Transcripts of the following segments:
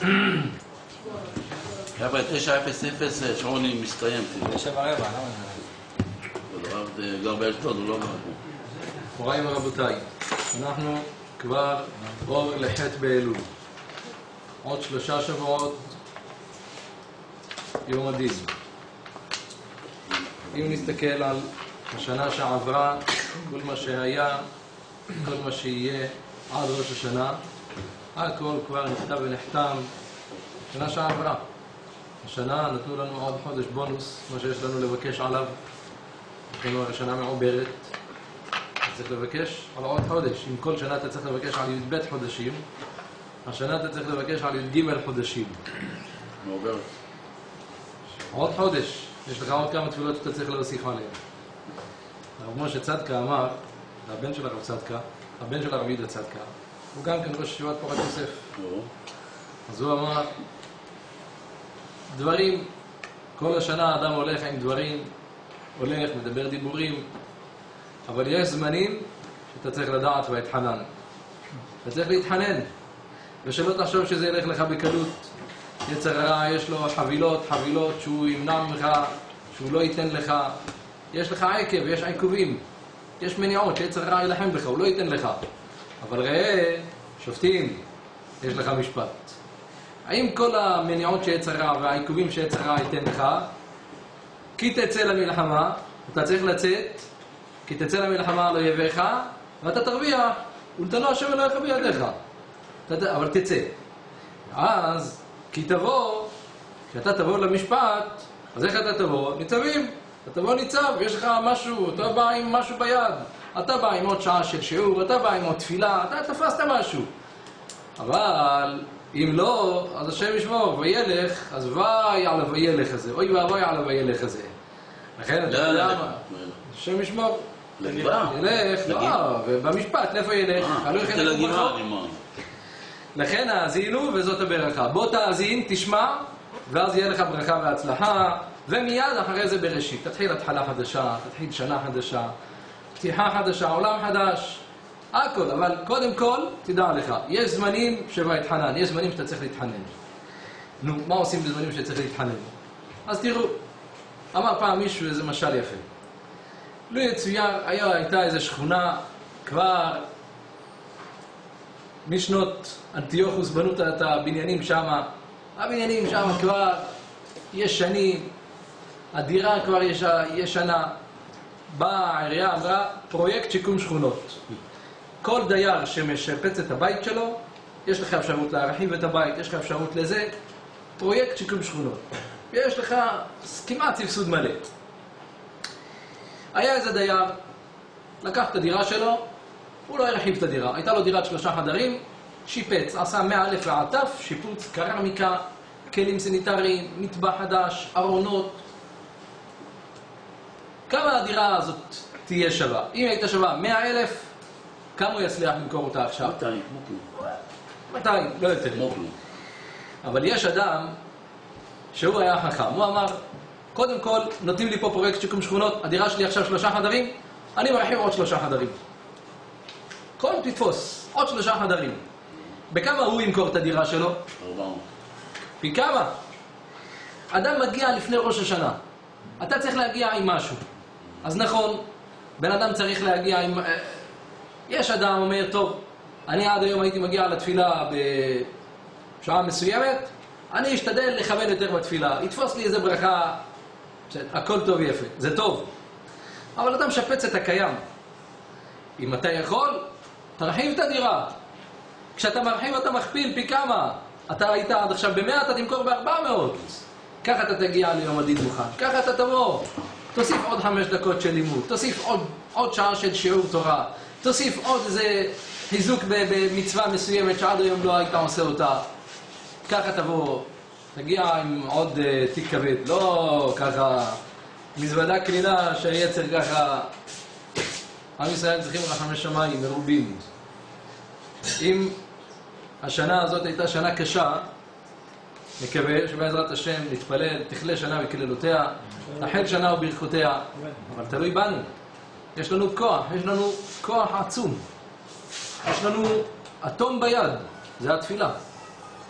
חבר'ה, 9:00 שעון מסתיים. 7:15, למה? הרב גר באשדוד, הוא לא אמר פה. מוריי ורבותיי, אנחנו כבר אור לח' באלול. עוד 3 שבועות, יום הדין. אם נסתכל על השנה שעברה, כל מה שהיה, כל מה שיהיה עד ראש השנה, הכל כבר נכתב ונחתם. שנה שעברה. השנה נתנו לנו עוד חודש בונוס, מה שיש לנו לבקש עליו. יש לנו השנה מעוברת. צריך לבקש על עוד חודש. אם כל שנה אתה צריך לבקש על י"ב חודשים, השנה אתה צריך לבקש על י"ג חודשים. מעוברת. עוד חודש. יש לך עוד כמה תפילות שאתה צריך להוסיף עליהן. הרב משה צדקה אמר, הבן של הרב צדקה, הבן של הרב יהודה צדקה, הוא גם כן ראש ישיבת פורת יוסף. אז הוא אמר, דברים, כל השנה האדם הולך עם דברים, הולך, מדבר דיבורים, אבל יש זמנים שאתה צריך לדעת והתחנן. אתה צריך להתחנן, ושלא תחשוב שזה ילך לך בקלות. יצר הרע יש לו חבילות שהוא ימנע ממך, שהוא לא ייתן לך. יש לך עקב, יש עיכובים, יש מניעות שיצר הרע ילחם בך, הוא לא ייתן לך. אבל ראה, שופטים, יש לך משפט. האם כל המניעות שיצר הרע והעיכובים שיצר הרע ייתן לך, כי תצא למלחמה, אתה צריך לצאת, כי תצא למלחמה לא יביך, ואתה תרוויח, ולתנו השם אלוהיך בידיך. אבל תצא. אז, כי תבוא, כשאתה תבוא למשפט, אז איך אתה תבוא? ניצבים. אתה תבוא ניצב, יש לך משהו, אתה בא עם משהו ביד. אתה בא עם עוד שעה של שיעור, אתה בא עם עוד תפילה, אתה תפסת משהו. אבל אם לא, אז השם ישמור, וילך, אז ואי על הוילך הזה, אוי ואבוי על הוילך הזה. לכן אתה יודע מה? השם ישמור. ילך, לא, ובמשפט, לאיפה ילך? לכן האזינו וזאת הברכה. בוא תאזין, תשמע, ואז יהיה לך ברכה והצלחה, ומיד אחרי זה בראשית. תתחיל התחלה חדשה, תתחיל שנה חדשה, פתיחה חדשה, עולם חדש, הכל. אבל קודם כל, תדע לך, יש זמנים שבה התחנן, יש זמנים שאתה צריך להתחנן. נו, מה עושים בזמנים שצריך להתחנן? אז תראו, אמר פעם מישהו איזה משל יפה. לא יצויר, הייתה איזו שכונה כבר משנות אנטיוכוס, בנו את הבניינים שם. הבניינים שם כבר ישנים, הדירה כבר ישנה. באה העירייה, אמרה, פרויקט שיקום שכונות. כל דייר שמשפץ את הבית שלו, יש לך אפשרות להרחיב את הבית, יש לך אפשרות לזה, פרויקט שיקום שכונות. ויש לך כמעט סבסוד מלא. היה איזה דייר, לקח את הדירה שלו, הוא לא הרחיב את הדירה. הייתה לו דירת 3 חדרים, שיפץ, עשה מאלף ועד תף, שיפוץ, קרמיקה, כלים סניטריים, מטבח חדש, ארונות. כמה הדירה הזאת תהיה שווה? אם הייתה שווה 100,000, כמה הוא יצליח למכור אותה עכשיו? 200, לא יותר. אבל יש אדם שהוא היה חכם. הוא אמר, קודם כל, נותנים לי פה פרויקט שיקום שכונות, הדירה שלי עכשיו 3 חדרים, אני מרחיב עוד 3 חדרים. כל תתפוס, עוד 3 חדרים. בכמה הוא ימכור את הדירה שלו? 400. פי כמה? אדם מגיע לפני ראש השנה. אתה צריך להגיע עם משהו. אז נכון, בן אדם צריך להגיע עם... יש אדם אומר, טוב, אני עד היום הייתי מגיע לתפילה בשעה מסוימת, אני אשתדל לכוון יותר בתפילה. יתפוס לי איזה ברכה, הכל טוב ויפה. זה טוב. אבל אתה משפץ את הקיים. אם אתה יכול, תרחיב את הדירה. כשאתה מרחיב אתה מכפיל פי כמה. אתה היית עד עכשיו ב100, אתה תמכור ב400. ככה אתה תגיע ליום הדין מוכן. ככה אתה תבוא. תוסיף עוד 5 דקות של לימוד. תוסיף עוד שעה של שיעור תורה. תוסיף עוד איזה חיזוק במצווה מסוימת שעד היום לא היית עושה אותה. ככה תבוא. תגיע עם עוד תיק כבד. לא ככה מזוודה קלילה שהיצר ככה. עם ישראל צריכים רחמי שמיים מרובים. אם השנה הזאת הייתה שנה קשה, נקווה שבעזרת השם נתפלל, תכלה שנה וקללותיה, תחל שנה וברכותיה, אבל תלוי בנו. יש לנו כוח, יש לנו כוח עצום. יש לנו אטום ביד, זה התפילה.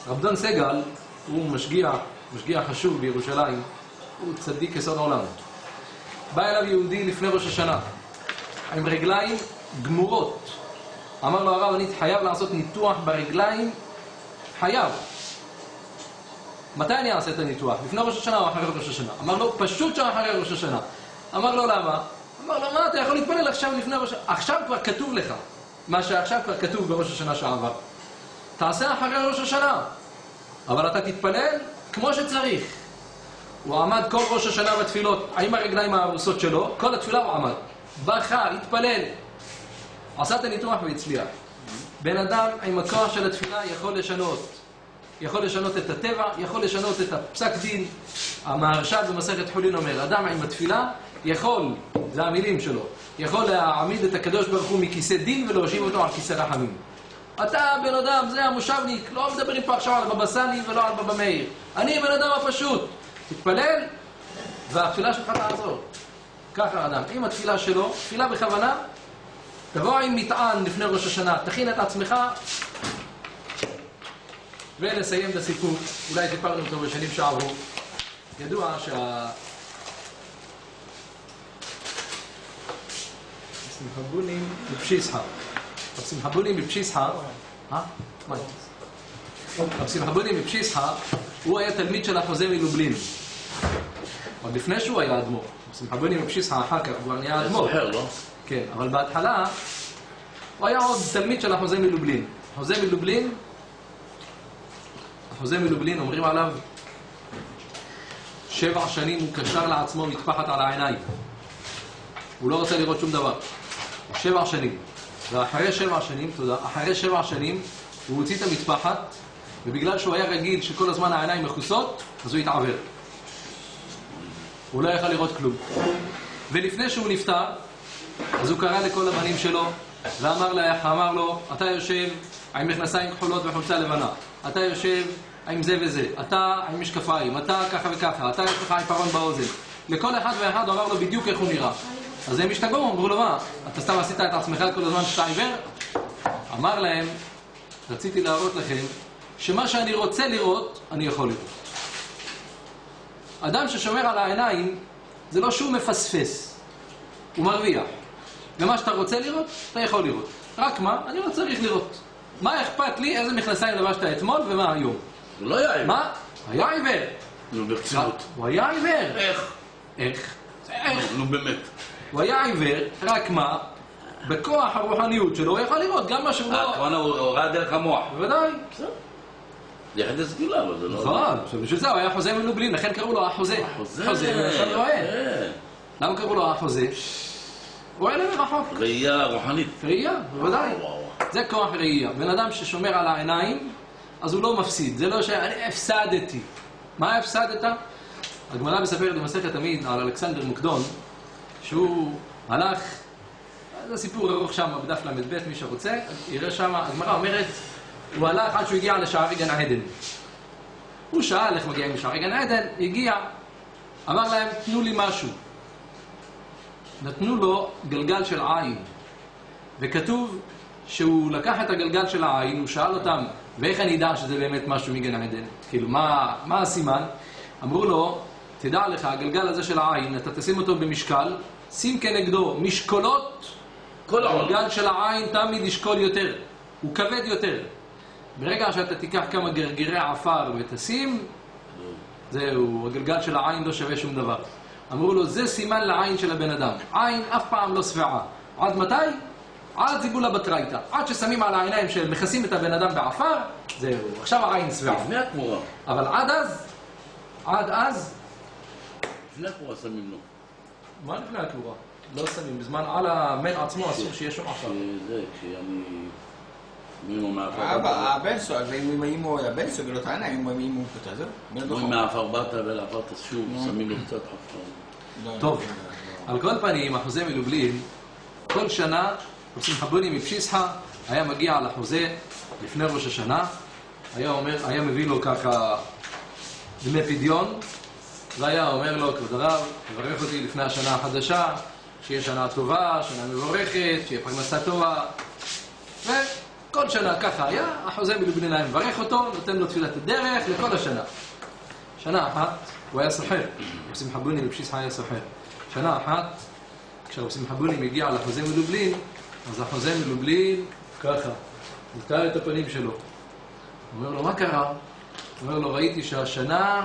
רב דון סגל הוא משגיח חשוב בירושלים, הוא צדיק יסוד העולם. בא אליו יהודי לפני ראש השנה עם רגליים גמורות. אמר לו הרב, אני חייב לעשות ניתוח ברגליים, חייב. מתי אני אעשה את הניתוח? לפני ראש השנה או אחרי ראש השנה? אמר לו, פשוט שאחרי ראש השנה. אמר לו, למה? אמר לו, מה, אתה יכול להתפלל עכשיו לפני ראש השנה? עכשיו כבר כתוב לך מה שעכשיו כבר כתוב בראש השנה שעבר. תעשה אחרי ראש השנה, אבל אתה תתפלל כמו שצריך. הוא עמד כל ראש השנה בתפילות עם הרגליים הארוסות שלו, כל התפילה הוא עמד, בכה, התפלל, עשה את הניתוח והצליח. בן אדם עם הכוח של התפילה יכול לשנות את הטבע, יכול לשנות את הפסק דין. המהרש"ל במסכת חולין אומר, אדם עם התפילה יכול, זה המילים שלו, יכול להעמיד את הקדוש ברוך הוא מכיסא דין ולהושיב אותו על כיסא רחמים. אתה בן אדם, זה המושבניק, לא מדברים פה עכשיו על בבא סאלי ולא על בבא מאיר. אני בן אדם הפשוט, תתפלל והתפילה שלך תעזור. ככה אדם, עם התפילה שלו, תפילה בכוונה, תבוא עם מטען לפני ראש השנה, תכין את עצמך ולסיים את הסיפור. אולי סיפרנו אותו בשנים שעברו. ידוע שמחבונים בפשיסחה. שמחבונים בפשיסחה, שמחבונים בפשיסחה, הוא היה תלמיד של החוזה מלובלין. עוד לפני שהוא היה אדמו"ר. שמחבונים בפשיסחה אחר כך הוא היה אדמו"ר. כן, אבל בהתחלה הוא היה עוד תלמיד של החוזה מלובלין. החוזה מלובלין אומרים עליו 7 שנים הוא קשר לעצמו מטפחת על העיניים. הוא לא רוצה לראות שום דבר. 7 שנים. ואחרי 7 שנים, אחרי 7 שנים הוא הוציא את המטפחת, ובגלל שהוא היה רגיל שכל הזמן העיניים מכוסות, אז הוא התעבר. הוא לא יכל לראות כלום. ולפני שהוא נפטר, אז הוא קרא לכל הבנים שלו, ואמר לו, אתה יושב עם מכנסיים כחולות וחולצה לבנה, אתה יושב עם זה וזה, אתה עם משקפיים, אתה ככה וככה, אתה יש לך עיפרון באוזן. לכל אחד ואחד הוא אמר לו בדיוק איך הוא נראה. אז הם השתגעו, אמרו לו, מה, אתה סתם עשית את עצמך כל הזמן שאתה עיוור? אמר להם, רציתי להראות לכם שמה שאני רוצה לראות, אני יכול לראות. אדם ששומר על העיניים, זה לא שהוא מפספס, הוא מרוויח. ומה שאתה רוצה לראות, אתה יכול לראות. רק מה? אני לא צריך לראות. מה אכפת לי איזה מכנסיים לבשת אתמול ומה היום? הוא לא היה עיוור. מה? היה עיוור. נו, ברצינות. הוא היה עיוור. איך? איך? נו, באמת. הוא היה עיוור, רק מה? בכוח הרוחניות שלו הוא יכול לראות גם מה שהוא לא... הכוונה הוא ראה דרך המוח. בוודאי. בסדר. זה יחד הסגילה, אבל זה לא... נכון, בשביל זה הוא היה חוזה מלובלין, לכן קראו לו החוזה. חוזה, עכשיו רואה. למה קראו לו החוזה? הוא רואה למרחוק. ראייה רוחנית. ראייה, בוודאי. זה כוח ראייה. בן אדם ששומר על העיניים, אז הוא לא מפסיד. זה לא שאני הפסדתי. מה הפסדת? הגמרא מספרת במסכת תמיד על אלכסנדר מוקדון, שהוא הלך, זה סיפור ארוך שם בדף ל"ב, מי שרוצה, יראה שם, הגמרא אומרת, הוא הלך עד שהוא הגיע לשערי גן עדן. הוא שאל איך מגיעים לשערי גן עדן, הגיע, אמר להם, תנו לי משהו. נתנו לו גלגל של עין, וכתוב שהוא לקח את הגלגל של העין, הוא שאל אותם, ואיך אני אדע שזה באמת משהו מגן עדן? כאילו, מה הסימן? אמרו לו, תדע לך, הגלגל הזה של העין, אתה תשים אותו במשקל, שים כנגדו משקולות, כל הגלגל של העין תמיד ישקול יותר, הוא כבד יותר. ברגע שאתה תיקח כמה גרגירי עפר ותשים, זהו, הגלגל של העין לא שווה שום דבר. אמרו לו, זה סימן לעין של הבן אדם. עין אף פעם לא שבעה. עד מתי? עד זיבולה בתרייתא. עד ששמים על העיניים של מכסים את הבן אדם בעפר, זהו, עכשיו העין שבעה. לפני התמורה. אבל עד אז... לפני התמורה שמים לו. מה לפני התמורה? לא שמים. בזמן על המן עצמו אסור שיש שם עפר. זה, כשאני... מימו מהעפר. הבן סוג, ואם הבן סוג לא טענה, אם הוא כותב, זהו. אם מהעפר באת ולעפר תשוב, שמים לו קצת עפר. טוב, על כל פנים, החוזה מלובלין, כל שנה, עושים חבונים מפשיסחה, היה מגיע לחוזה לפני ראש השנה, היה מביא לו ככה דמי פדיון, והיה אומר לו, כבוד הרב, תברך אותי לפני השנה החדשה, שיהיה שנה טובה, שנה מבורכת, שיהיה פרנסה טובה, וכל כל שנה ככה היה, החוזה מלובלין היה מברך אותו, נותן לו תפילת הדרך לכל השנה. שנה אחת הוא היה סוחר, רב שמחה בוני בפשיס היה סוחר. שנה אחת, כשרב שמחה בוני מגיע לחוזה מלובלין, אז החוזה מלובלין ככה, נתקע את הפנים שלו. הוא אומר לו, מה קרה? הוא אומר לו, ראיתי שהשנה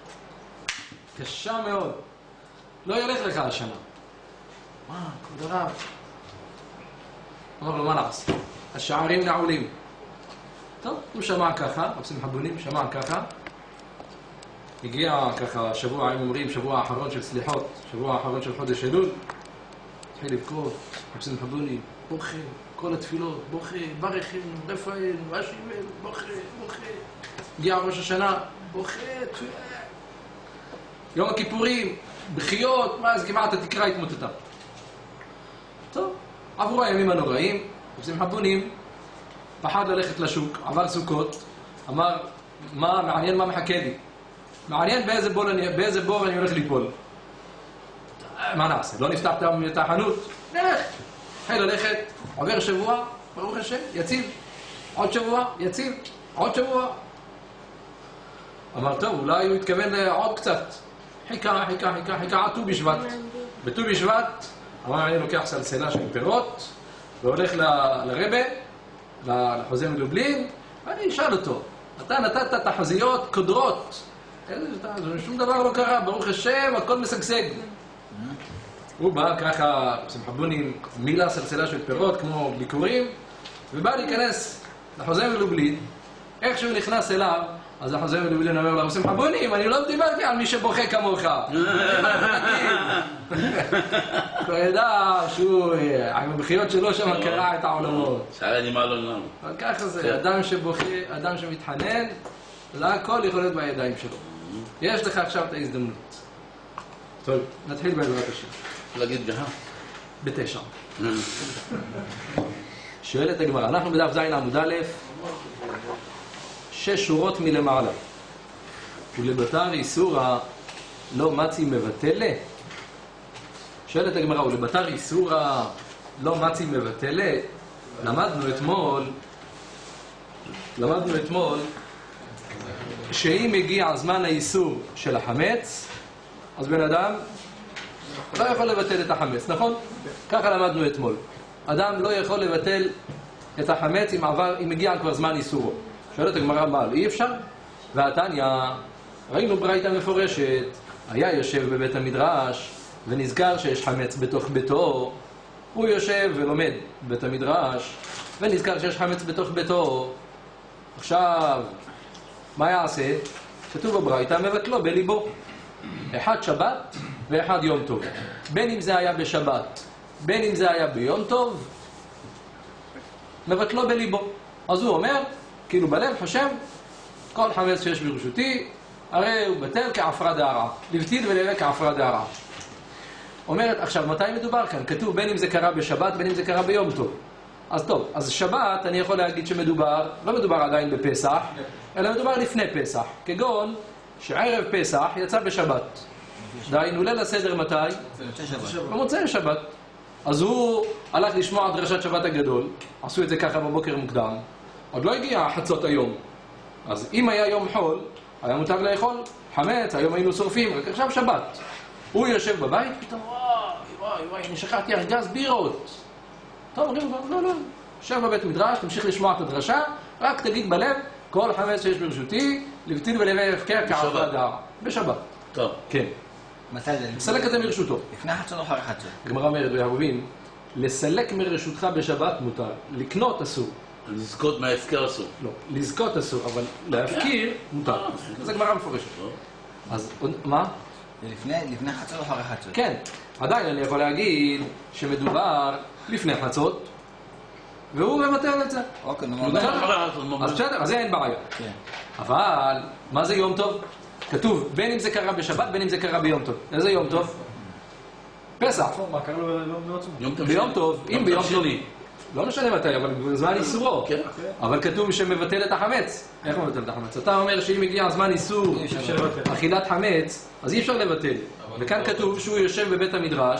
קשה מאוד. לא ילך לך השנה. מה, כבוד הרב? אמר לו, מה נעשה? השערים נעולים. טוב, הוא שמע ככה, רב שמחה בוני שמע ככה. הגיע ככה שבוע, הם אומרים, שבוע האחרון של סליחות, שבוע האחרון של חודש אלול. התחיל לבכות, רב שמחה בוני, בוכה, כל התפילות, בוכה, ברכנו, רפאל, אשיבל, בוכה. הגיע ראש השנה, בוכה, תפילה. יום הכיפורים, בחיות, אז כמעט התקרה התמוטטה. טוב, עברו הימים הנוראים, רב שמחה בוני פחד ללכת לשוק, עבר סוכות, אמר, מעניין מה מחכה לי. מעניין באיזה בור אני הולך ליפול. מה נעשה? לא נפתח את החנות? נלך. התחיל ללכת, עובר שבוע, ברוך השם, יציב. עוד שבוע, יציב. עוד שבוע. אמר, טוב, אולי הוא התכוון לעוד קצת. חיכה, עד ט"ו בשבט. בט"ו בשבט, אמר, אני לוקח סלסלה של פירות, והולך לרבה, לחוזה מלובלין, ואני אשאל אותו, אתה נתת תחזיות קודרות, שום דבר לא קרה, ברוך השם, הכל משגשג. הוא בא ככה, שמחה בוני מילא סלסלה של פירות כמו ביקורים, ובא להיכנס לחוזה מלובלין. איך שהוא נכנס אליו, אז החוזה מלובלין אומר לו, שמחה בוני, אני לא דיברתי על מי שבוכה כמוך. הוא ידע שהוא, עם הבחיות שלו שם קרע את העולמות. שערי נימה לא נענו. אבל ככה זה, אדם שבוכה, אדם שמתחנן, זה הכל יכול להיות בידיים שלו. יש לך עכשיו את ההזדמנות. טוב, נתחיל בעזרת השם. להגיד ג'הה. 9. שואלת הגמרא, אנחנו בדף ז' עמוד א', 6 שורות מלמעלה. ולבתר איסורא לא מצי מבטלה? שואלת הגמרא, ולבתר איסורא לא מצי מבטלה? למדנו אתמול שאם הגיע זמן האיסור של החמץ, אז בן אדם לא יכול לבטל את החמץ, נכון? ככה למדנו אתמול. אדם לא יכול לבטל את החמץ אם הגיע כבר זמן איסורו. שואלת הגמרא, מה, אי אפשר? והתניא, ראינו ברייתא מפורשת, היה יושב בבית המדרש ונזכר שיש חמץ בתוך ביתו. הוא יושב ולומד בבית המדרש ונזכר שיש חמץ בתוך ביתו. עכשיו, מה יעשה? כתוב בברייתא, מבטלו בליבו. אחד שבת ואחד יום טוב. בין אם זה היה בשבת, בין אם זה היה ביום טוב, מבטלו בליבו. אז הוא אומר, כאילו בלב חושב, כל חמץ שיש ברשותי, הרי הוא בטל כעפרא דארעא. לבטיל ולהווה כעפרא דארעא. אומרת, עכשיו, מתי מדובר כאן? כתוב בין אם זה קרה בשבת, בין אם זה קרה ביום טוב. אז טוב, אז שבת אני יכול להגיד שמדובר, לא מדובר עדיין בפסח, אלא מדובר לפני פסח. כגון שערב פסח יצא בשבת. דהיינו ליל הסדר מתי? במוצאי שבת. אז הוא הלך לשמוע דרשת שבת הגדול, עשו את זה ככה בבוקר מוקדם, עוד לא הגיע חצות היום. אז אם היה יום חול, היה מותר לאכול חמץ, היום היינו שורפים, רק עכשיו שבת. הוא יושב בבית, פתאום וואי, אני שכחתי ארגז בירות. טוב, אומרים, לא, יושב בבית מדרש, תמשיך לשמוע את הדרשה, רק תגיד בלב, כל חמץ שיש ברשותי, לבטיל ולהווה הפקר כעפרא דארעא. בשבת. טוב. כן. מתי זה? לסלק את זה מרשותו. לפני חצות או אחרי חצות? הגמרא אומרת ביעקבים, לסלק מרשותך בשבת מותר, לקנות אסור. לזכות מההפקר אסור. לא, לזכות אסור, אבל להפקיר מותר. זה גמרא מפורשת. אז מה? זה לפני חצות או אחרי חצות? כן, עדיין אני יכול להגיד שמדובר לפני חצות, והוא מבטל את זה. אוקיי, נו, אז בסדר, אז זה אין בעיה. כן. אבל, מה זה יום טוב? כתוב, בין אם זה קרה בשבת, בין אם זה קרה ביום טוב. איזה יום טוב? פסח. מה קרה לו ביום טוב? ביום טוב, אם ביום טוב. לא משנה מתי, אבל בזמן איסורו. כן. אבל כתוב שמבטל את החמץ. איך הוא מבטל את החמץ? אתה אומר שאם הגיע זמן איסור אכילת חמץ, אז אי אפשר לבטל. וכאן כתוב שהוא יושב בבית המדרש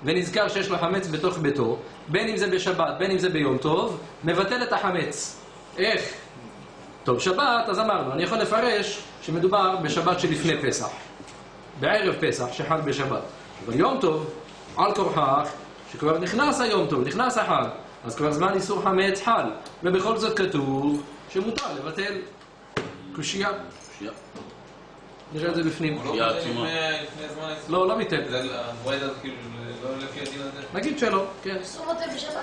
ונזכר שיש לו חמץ בתוך ביתו, בין אם זה בשבת, בין אם זה ביום טוב, מבטל את החמץ. איך? טוב, שבת, אז אמרנו, אני יכול לפרש שמדובר בשבת שלפני פסח, בערב פסח שחל בשבת. אבל יום טוב, על כורחך, שכבר נכנס היום טוב, נכנס החג, אז כבר זמן איסור חמץ חל, ובכל זאת כתוב שמותר לבטל קושייה. נראה את זה בפנים. לא, לא מיתן. המועד הזה כאילו, לא לפי הדין הזה? נגיד שלא, כן. אסור לבטל בשבת.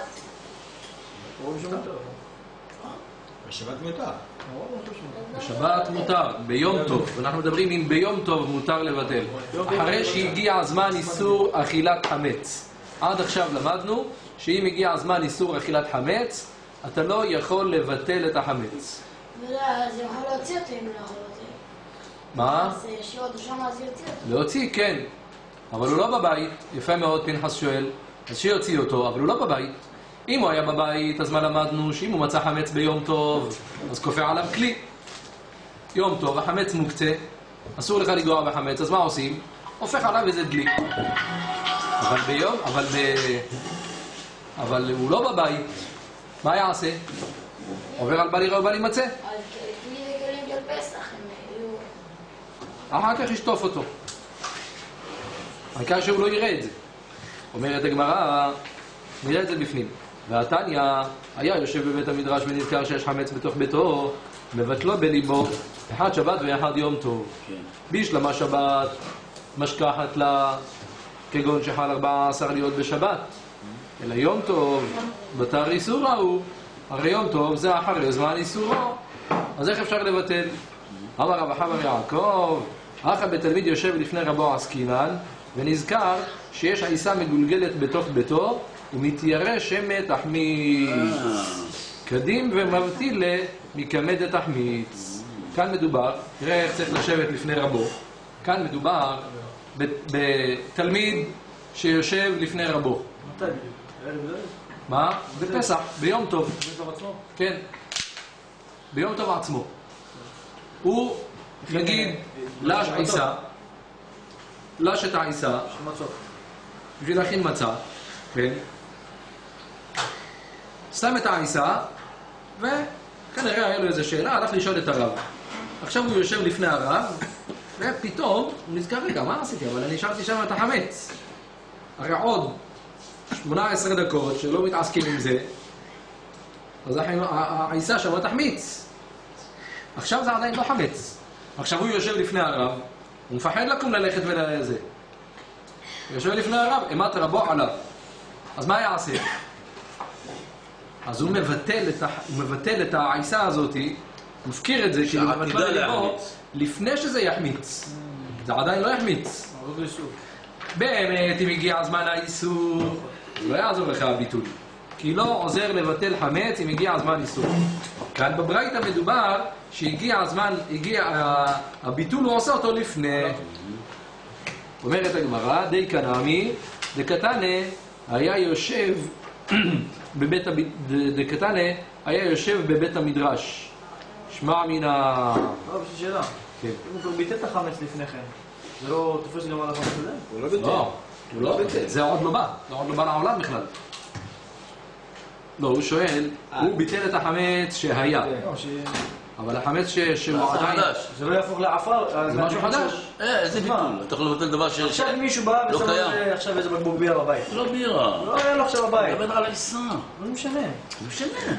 בשבת מותר. בשבת מותר, ביום טוב. אנחנו מדברים אם ביום טוב מותר לבטל. אחרי שהגיע הזמן איסור אכילת חמץ. עד עכשיו למדנו שאם הגיע הזמן איסור אכילת חמץ, אתה לא יכול לבטל את החמץ. אז הוא יכול להוציא אותו אם לא יכול להוציא. מה? אז ישאיר אותו שם, אז יוציא אותו. להוציא, כן. אבל הוא לא בבית. יפה מאוד, פנחס שואל. אז שיוציא אותו, אבל הוא לא בבית. אם הוא היה בבית, אז מה למדנו? שאם הוא מצא חמץ ביום טוב, אז כופה עליו כלי. יום טוב, החמץ מוקצה, אסור לך לגוע בחמץ, אז מה עושים? הופך עליו איזה דלי. אבל הוא לא בבית, מה יעשה? עובר על בל יראה ובל יימצא. אז כלי זה כלים של פסח, הם יהיו... אחר כך ישטוף אותו. העיקר שהוא לא יראה את זה. אומרת הגמרא, נראה את זה בפנים. והתניא היה יושב בבית המדרש ונזכר שיש חמץ בתוך ביתו, מבטלו בליבו, אחד שבת ואחד יום טוב. בישלמה שבת, משכחת לה, כגון שחל 14 להיות בשבת. אלא יום טוב, בתר איסור ההוא, הרי יום טוב זה אחרי זמן איסורו. אז איך אפשר לבטל? אמר רב חמא יעקב, אחא בתלמיד יושב לפני רבו עסקינן, ונזכר שיש עיסה מגולגלת בתוך ביתו, ומתיירא שמא תחמיץ. קדים ומבטיל מקמד תחמיץ. כאן מדובר, תראה איך צריך לשבת לפני רבו. כאן מדובר בתלמיד שיושב לפני רבו. מתי בדיוק? ערב זה? מה? בפסח, ביום טוב. בפסח עצמו? כן. ביום טוב עצמו. הוא, נגיד, לש עיסה, לש את העיסה, מצות. בשביל להכין מצה, כן? שם את העיסה, וכנראה היה לו איזו שאלה, הלך לשאול את הרב. עכשיו הוא יושב לפני הרב, ופתאום הוא נזכר, רגע, מה עשיתי? אבל אני השארתי שם את החמץ. הרי עוד 18 דקות שלא מתעסקים עם זה, אז העיסה שם תחמיץ. עכשיו זה עדיין לא חמץ. עכשיו הוא יושב לפני הרב, הוא מפחד לקום ללכת ולזה. הוא יושב לפני הרב, אימת רבו עליו. אז מה יעשה? אז הוא מבטל את העיסה הזאת, מפקיר את זה, כאילו מבטל לליבו, לפני שזה יחמיץ. זה עדיין לא יחמיץ. באמת, אם הגיע הזמן האיסור, לא יעזור לך הביטול. כי לא עוזר לבטל חמץ אם הגיע הזמן איסור. כאן בברייתא מדובר שהגיע הזמן, הביטול הוא עושה אותו לפני. אומרת הגמרא, די קנמי, דקתנה היה יושב בבית המדרש. שמע מן ה... לא, בשביל שאלה. כן. אם הוא כבר ביטל את החמץ לפני כן, זה לא תופס גם על החמץ הזה? הוא לא ביטל. לא, הוא לא ביטל. זה עוד לא בא. זה עוד לא בא לעולם בכלל. לא, הוא שואל, הוא ביטל את החמץ שהיה. אבל החמץ שהוא עדיין... זה לא יהפוך לעפר. זה משהו חדש. איזה ביטול? אתה יכול לבטל דבר עכשיו מישהו בא לא ושם קיים. עכשיו איזה בקבוק בירה בבית. לא בירה. לא היה לו עכשיו בבית. מדבר על העיסה. לא משנה. לא משנה.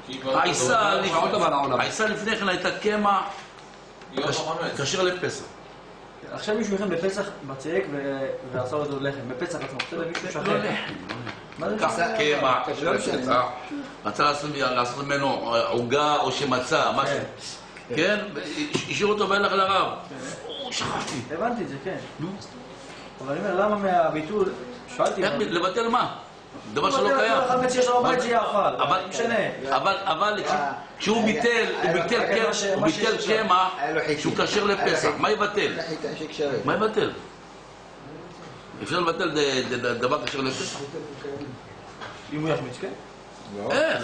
העיסה לפני כן הייתה קמח כשר לפסח. עכשיו מישהו יכן בפסח בצייק ועשה אותו לחם. בפסח עצמו. בסדר, מישהו שחר. לא לחם. מה זה? ככה קמח כשר לפסח. רצה לעשות ממנו עוגה או שמצה, משהו. כן? השאיר אותו והלך לרב. שכחתי. הבנתי את זה, כן. אבל אני אומר, למה מהביטול? שאלתי. לבטל מה? דבר שלא קיים. החמץ שיש לו בבית שיהיה עפר. משנה. אבל כשהוא ביטל קמח שהוא כשר לפסח, מה יבטל? מה יבטל? אפשר לבטל דבר כשר לפסח? אם הוא יחמיץ, כן? איך?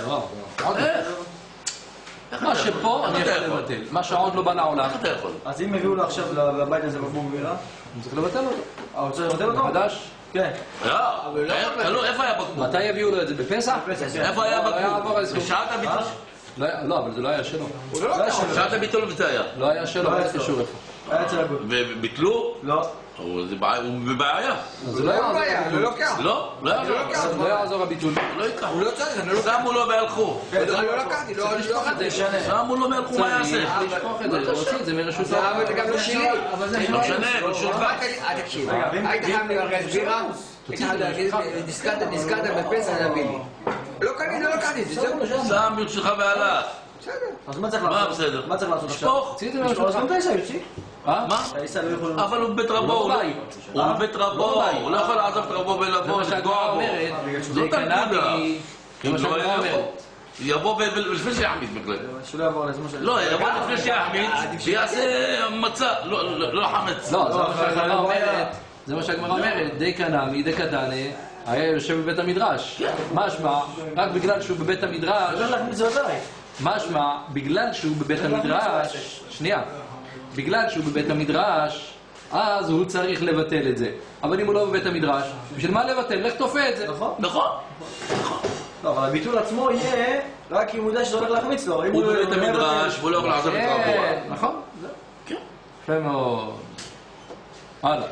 מה שפה אני יכול לבטל. מה שעוד לא בא לעולם. איך אתה יכול? אז אם הביאו לו עכשיו לבית הזה בקבוק בירה, הוא צריך לבטל אותו. הוא צריך לבטל אותו? מחדש. כן. לא, איפה היה בקבוק? מתי הביאו לו את זה? בפסח? איפה היה בקבוק? איזה סכום? בשעת הביטול? לא, אבל זה לא היה שלו. בשעת הביטול וזה היה. לא היה שלו, לא היה קשור איפה. היה אצל הגוי. וביטלו? לא. הוא בבעיה. אז זה לא יעזור. לא לוקח. לא, לא יעזור. אז לא יעזור הביטול. לא ייקח. הוא לא צריך, אני לא לוקח. שמו לו והלכו. לא לקחתי, לא לשכוח את זה. שמו לו והלכו, מה יעשה? צריך לשכוח את זה, להוציא את זה מרשות זה אבל זה גם לא שלי. לא משנה, ברשותך. תקשיב, היית חייב לי ארגז בירה, הייתי חייב להגיד, נזכרת בפסח להביא לי. לא לקחתי את זה, זהו. שם ברשותך והלך. בסדר. אז מה צריך מה לעשות? בסדר? מה צריך לעשות עכשיו? שפוך. תוציא את זה אז מרשות. גם פסח יוציא. מה? האיסה לא יכולים... אבל הוא בבית רבו, הוא בבית רבו, הוא לא יכול לעזוב את רבו זה ולבוא מה שהגמרא ולפגוע בו. אומרת. זאת זה הנקודה. קנאבי. זה מה שהגמרא אומרת. יבוא לפני שיחמיץ בכלל. שלא יעבור לזה מה ש... לא, יבוא לפני שיחמיץ, שיעשה מצה, לא חמץ. לא, זה מה שהגמרא אומרת. זה מה שהגמרא אומרת. די קנאבי, די קדנה, היה יושב בבית המדרש. משמע, רק בגלל שהוא בבית המדרש... לא להכניס את זה עדיין. משמע, בגלל שהוא בבית המדרש... שנייה. בגלל שהוא בבית המדרש, אז הוא צריך לבטל את זה. אבל אם הוא לא בבית המדרש, בשביל מה לבטל? לך תופה את זה. נכון? נכון. לא, אבל הביטול עצמו יהיה רק אם הוא יודע שזה הולך להחמיץ לו. הוא בבית המדרש, והוא לא יכול לעזוב את רבו. כן, נכון. כן. יפה מאוד. הלאה.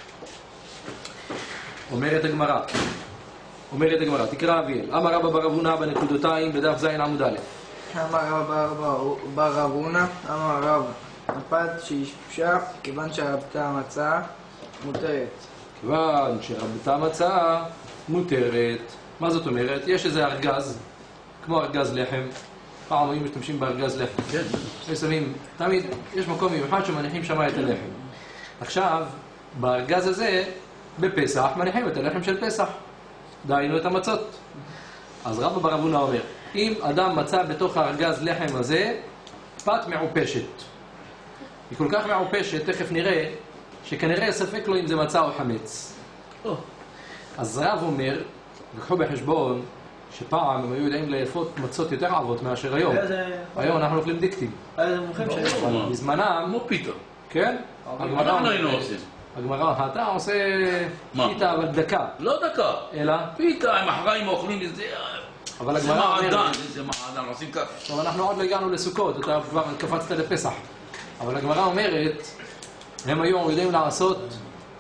אומרת הגמרא, תקרא אביאל. אמר רבא בר אבונה בנקודותיים בדף ז' עמוד א'. אמר רב בר אבונה, אמר רב הפת שישפשה, כיוון שרבתה מצה מותרת. כיוון שרבתה מצה מותרת. מה זאת אומרת? יש איזה ארגז, כמו ארגז לחם. פעם היו משתמשים בארגז לחם. כן. שמים, תמיד יש מקום מיוחד שמניחים שם את הלחם. עכשיו, בארגז הזה, בפסח, מניחים את הלחם של פסח. דהיינו את המצות. אז רבא בר אבונה אומר, אם אדם מצא בתוך הארגז לחם הזה, פת מעופשת. היא כל כך מעופשת, תכף נראה, שכנראה ספק לו אם זה מצה או חמץ. אז רב אומר, לקחו בחשבון, שפעם הם היו יודעים לאפות מצות יותר עבות מאשר היום. היום אנחנו אוכלים דיקטים. איזה מומחים שהיו. בזמנם, כמו פיתה. כן? מה אנחנו היינו עושים? הגמרא, אתה עושה פיתה אבל דקה. לא דקה. אלא? פיתה, עם החריים אוכלים את זה. אבל זה הגמרא מעדן, אומרת, זה מעדן, עושים ככה. עכשיו אנחנו עוד לא הגענו לסוכות, אתה כבר קפצת לפסח. אבל הגמרא אומרת, הם היום יודעים לעשות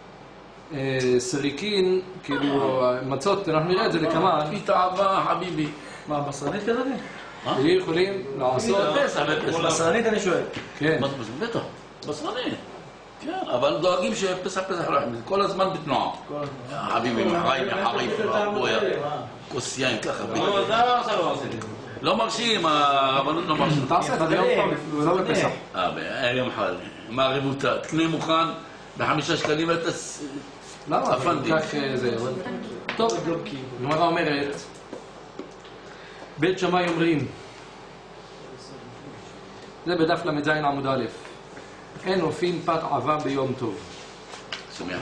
סריקין, כאילו מצות, אנחנו נראה את זה לכמה. פיתה עבה, חביבי. מה, בשרנית כזאת? יכולים לעשות... בשרנית אני שואל. כן. בטח, בשרנית. כן, אבל דואגים שפסח לא יחמיץ, כל הזמן בתנועה. חביבי, מחריים, מחריף, בויה, כוס יין ככה. לא מרשים, הרבנות לא מרשים. תעשה את זה יום טוב, לא בפסח. יום חל. מה רבותה? תקנה מוכן ב5 שקלים ואתה... למה? אפנדי. כך זה... טוב, גמרא אומרת, בית שמאי אומרים, זה בדף ל"ז עמוד א', אין אופים פת עבה ביום טוב. שמח.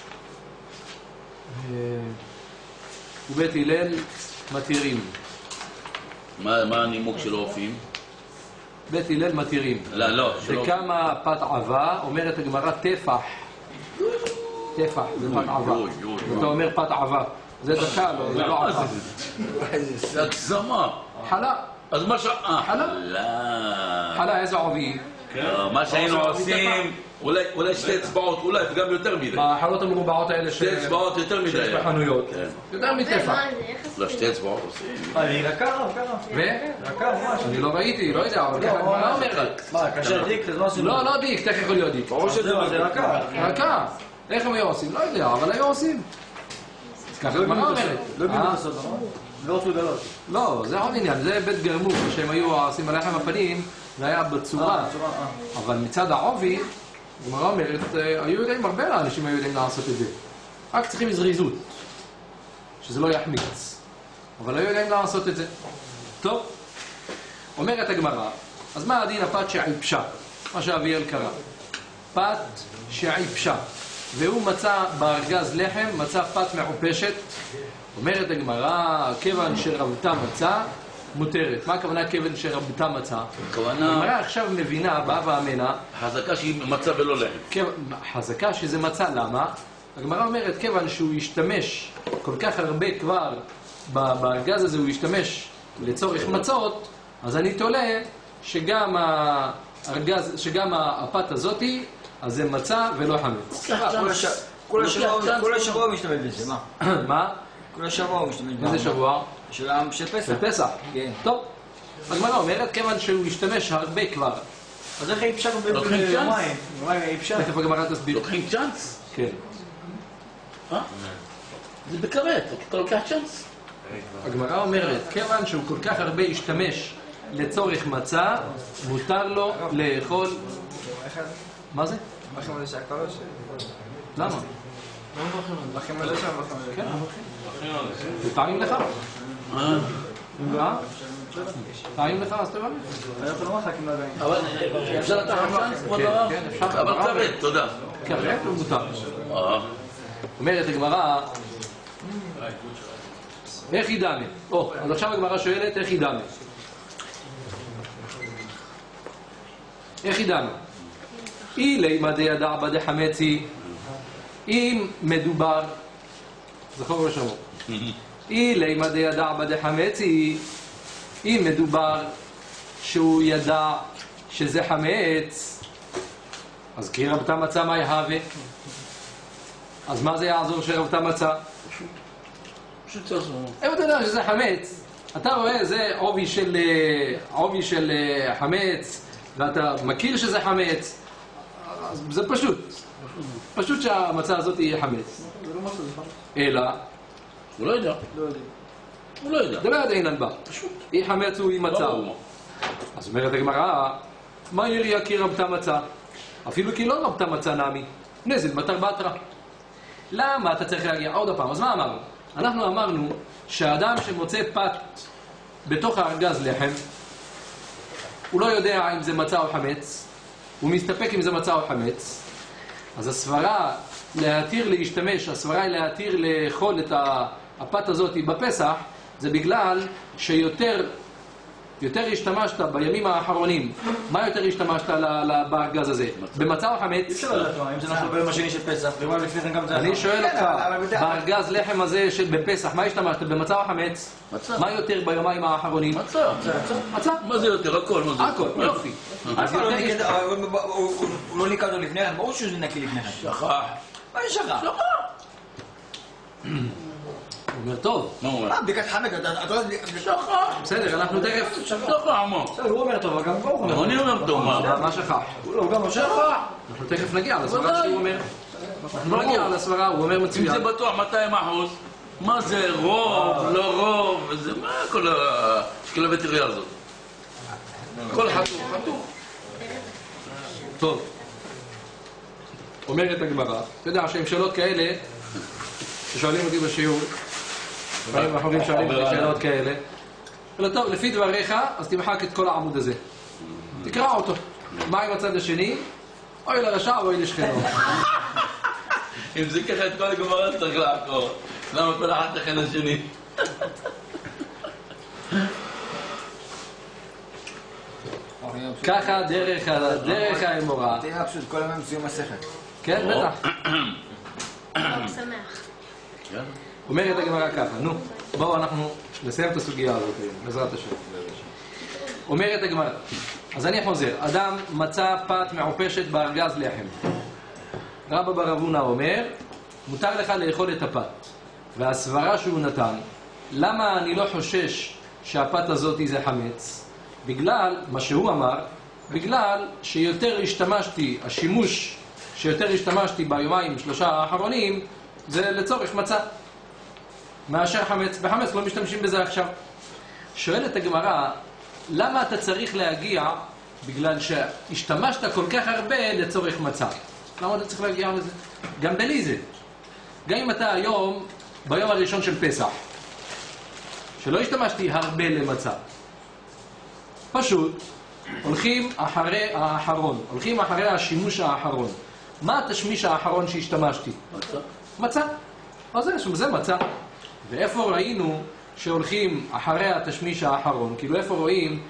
ובית הלל מתירים. מה הנימוק של אופים? בית הלל מתירים. לא. וכמה פת עבה, אומרת הגמרא טפח. טפח זה פת עבה. אתה אומר פת עבה. זה דקה, לא, זה לא עבה. זה הגזמה. חלה. אז מה חלה. חלה איזה עובי? מה שהיינו עושים, אולי שתי אצבעות, אולי וגם יותר מדי. בחלות המרובעות האלה שתי אצבעות יותר מדי. שיש בחנויות. יותר מטפח. לא, שתי אצבעות עושים. היא רכה רב, ככה. רכה ממש. אני לא ראיתי, לא יודע, אבל ככה הגמרא אומרת. מה, כאשר דיק, אז מה עושים? לא דיק, תכף יכול להיות דיק. זה רכה. רכה. איך הם היו עושים? לא יודע, אבל היו עושים. ככה הגמרא אומרת. לא הבינו בסוד, לא רצו לגלות. לא, זה עוד עניין, זה בית גרמוק, שהם היו עושים על לחם הפנים, זה היה בצורה. אבל מצד העובי, הגמרא אומרת, היו יודעים, הרבה אנשים היו יודעים לעשות את זה. רק צריכים זריזות, שזה לא יחמיץ. אבל היו יודעים לעשות את זה. טוב, אומרת הגמרא, אז מה הדין הפת שעיפשה? מה שאביאל קרא. פת שעיפשה. והוא מצא בארגז לחם, מצא פת מעופשת. אומרת הגמרא, כיוון שרבתה מצה, מותרת. מה הכוונה כיוון שרבתה מצה? הכוונה... הגמרא עכשיו מבינה, באה ואמנה, חזקה שהיא מצה ולא לחם. חזקה שזה מצה, למה? הגמרא אומרת, כיוון שהוא ישתמש כל כך הרבה כבר בארגז הזה, הוא ישתמש לצורך מצות, אז אני תולה שגם הארגז, שגם הפת הזאתי, אז זה מצה ולא חמץ. כל השבוע הוא משתמש בזה, מה? מה? כל השבוע הוא משתמש בזה. איזה שבוע? של פסח. של פסח? כן. טוב. הגמרא אומרת, כיוון שהוא ישתמש הרבה כבר. אז איך אי אפשר לוקחים צ'אנס? יומיים? יומיים אי אפשר? תכף הגמרא תסביר. לוקחים צ'אנס? כן. זה בכרת, אתה לוקח צ'אנס. הגמרא אומרת, כיוון שהוא כל כך הרבה ישתמש לצורך מצה, מותר לו לאכול... מה זה? מברכים על זה שהקולו למה? מברכים על זה שם, מברכים על זה. כן, זה טעים לך? טעים לך, אז תברך. אני יכול לומר לך כי לא יודע. אבל אפשר לקחת צ'אנס, כבוד הרב? כן, אפשר. אבל כבד, תודה. כרת לא מותר. אומרת הגמרא, איך היא דמה? אז עכשיו הגמרא שואלת, איך היא דמה? איך היא דמה? אילי דיידע בדחמצי, אם מדובר, זכור ושמור, אילי דיידע בדחמצי, אם מדובר שהוא ידע שזה חמץ, אז כי רבתה מצה מה יהווה? אז מה זה יעזור שרבתה מצה? אם אתה יודע שזה חמץ, אתה רואה זה עובי של חמץ, ואתה מכיר שזה חמץ, אז זה פשוט שהמצה הזאת יהיה חמץ. אלא, הוא לא יודע. הוא לא יודע. זה לא יודע אינן בה. היא חמץ הוא מצה. אז אומרת הגמרא, מה יריה כי רבתה מצה? אפילו כי לא רבתה מצה נמי. נזל בתר בתרא. למה אתה צריך להגיע? עוד פעם, אז מה אמרנו? אנחנו אמרנו שהאדם שמוצא פת בתוך הארגז לחם, הוא לא יודע אם זה מצה או חמץ, הוא מסתפק אם זה מצה או חמץ, אז הסברה להתיר להשתמש, הסברה היא להתיר לאכול את הפת הזאת בפסח, זה בגלל שיותר השתמשת בימים האחרונים. מה יותר השתמשת בארגז הזה? במצה או חמץ? אי אפשר לדעת אם זה נפל ביום השני של פסח, ויומיים לפני כן גם זה... אני שואל אותך, בארגז לחם הזה בפסח, מה השתמשת? במצה או חמץ? מצה. מה יותר ביומיים האחרונים? מצה. מצה. מה זה יותר? הכל, מה זה? הכל, יופי. אז הוא לא ניקה אותו לפני כן, ברור שזה נקי לפני כן. שכח. מה יש לך? הוא אומר, טוב, מה הוא אומר? בדיקת חמץ, אתה לא... שכח. בסדר, אנחנו תכף... שכח עמו. בסדר, הוא אומר טוב, אבל גם ברוך אומר. אני אומר טוב, מה? מה שכח? הוא גם שכח. אנחנו תכף נגיע לסברה שהוא אומר. אנחנו נגיע לסברה, הוא אומר אם מצוין. זה בטוח 200%, מה זה רוב, לא רוב, וזה מה כל השקילה וטריה הזאת? כל חתום. טוב. אומרת הגמרא, אתה יודע שעם שאלות כאלה, ששואלים אותי בשיעור, דברים אחרים שואלים אותי שאלות כאלה, אבל טוב, לפי דבריך, אז תמחק את כל העמוד הזה. תקרא אותו. מה עם הצד השני? אוי לרשע ואוי לשכנו. אם זה ככה את כל הגמרא צריך לעקור. למה כל אחד לכן השני? ככה דרך האמורה. תראה פשוט כל הזמן סיום מסכת. כן, בטח. שמח. אומרת הגמרא ככה, נו, בואו אנחנו נסיים את הסוגיה הזאת, בעזרת השם. אומרת הגמרא, אז אני חוזר, אדם מצא פת מעופשת בארגז לחם. רבא בר אבונה אומר, מותר לך לאכול את הפת. והסברה שהוא נתן, למה אני לא חושש שהפת הזאת זה חמץ? בגלל, מה שהוא אמר, בגלל שיותר השתמשתי, השימוש שיותר השתמשתי ביומיים 3 האחרונים, זה לצורך מצה. מאשר חמץ. בחמץ לא משתמשים בזה עכשיו. שואלת הגמרא, למה אתה צריך להגיע בגלל שהשתמשת כל כך הרבה לצורך מצה? למה אתה צריך להגיע לזה? גם בלי זה. גם אם אתה היום, ביום הראשון של פסח, שלא השתמשתי הרבה למצה. פשוט, הולכים אחרי האחרון. הולכים אחרי השימוש האחרון. מה התשמיש האחרון שהשתמשתי? מצה. מצה. אז זה מצה. ואיפה ראינו שהולכים אחרי התשמיש האחרון? כאילו איפה רואים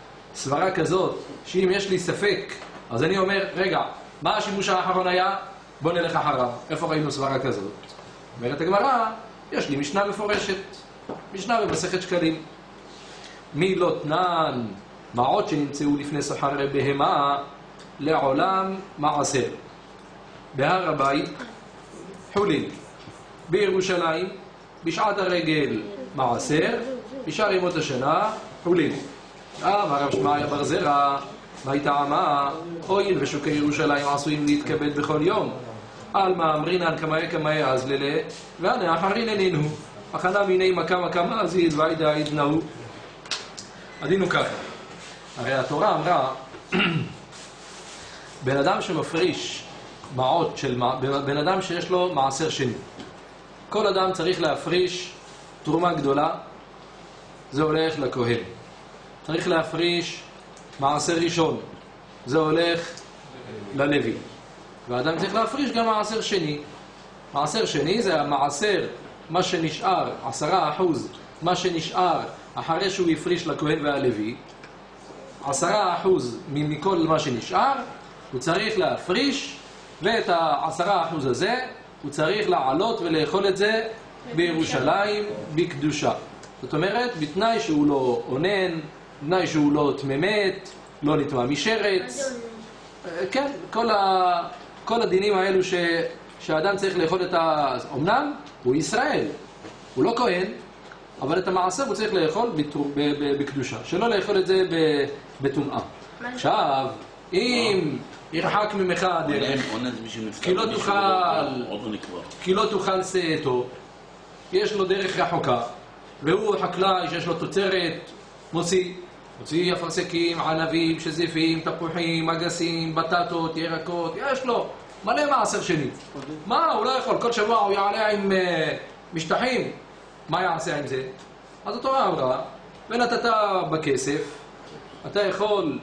שסברה כזאת, שאם יש לי ספק, אז אני אומר, רגע, מה השימוש האחרון היה? בוא נלך אחריו. איפה ראינו סברה כזאת? אומרת הגמרא, יש לי משנה מפורשת. משנה במסכת שקלים. מי לא תנן מעות שנמצאו לפני סוחרי בהמה לעולם מעשר. בהר הבית חולין. בירושלים בשעת הרגל מעשר. בשאר ימות השנה חולין. הרב שמעיה בר זרע, מה טעמה? הואיל ושוקי ירושלים עשויים להתקבל בכל יום. עלמא אמרינן כמאי אז ללה, והנה אחרין איננו. הכנה מיני מכה זיד ועידה עידנאו. עדינו ככה. הרי התורה אמרה, בן אדם שמפריש מעות של בן אדם שיש לו מעשר שני. כל אדם צריך להפריש תרומה גדולה, זה הולך לכהן. צריך להפריש מעשר ראשון, זה הולך ללוי. והאדם צריך להפריש גם מעשר שני. מעשר שני זה המעשר, מה שנשאר, 10%, מה שנשאר אחרי שהוא יפריש לכהן והלוי, 10% מכל מה שנשאר, הוא צריך להפריש, ואת ה10% הזה הוא צריך לעלות ולאכול את זה בירושלים בקדושה. זאת אומרת, בתנאי שהוא לא עונן, בתנאי שהוא לא תממת, לא נטמע משרץ. כן, כל הדינים האלו שהאדם צריך לאכול את אמנם הוא ישראל, הוא לא כהן, אבל את המעשר הוא צריך לאכול בקדושה, שלא לאכול את זה בטומאה. עכשיו, אם ירחק ממך הדרך, כי לא תוכל שאתו, יש לו דרך רחוקה, והוא חקלאי שיש לו תוצרת, מוציא אפרסקים, ענבים, שזיפים, תפוחים, אגסים, בטטות, ירקות, יש לו מלא מעשר שני. מה? הוא לא יכול, כל שבוע הוא יעלה עם משטחים. מה יעשה עם זה? אז התורה אמרה, ונתת בכסף, אתה יכול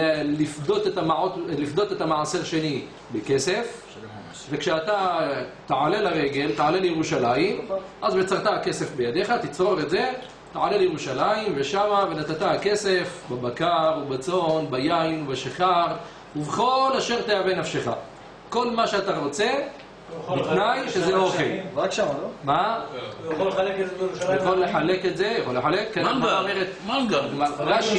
לפדות את המעשר שני בכסף, וכשאתה תעלה לרגל, תעלה לירושלים, אז בצרת הכסף בידיך, תצרור את זה, תעלה לירושלים, ושמה ונתת הכסף בבקר ובצאן, ביין ובשחר, ובכל אשר תאווה נפשך. כל מה שאתה רוצה, בתנאי שזה לא אוכל. רק שם, לא? מה? הוא יכול לחלק את זה בירושלים? הוא יכול לחלק את זה, יכול לחלק. מנגר. רש"י,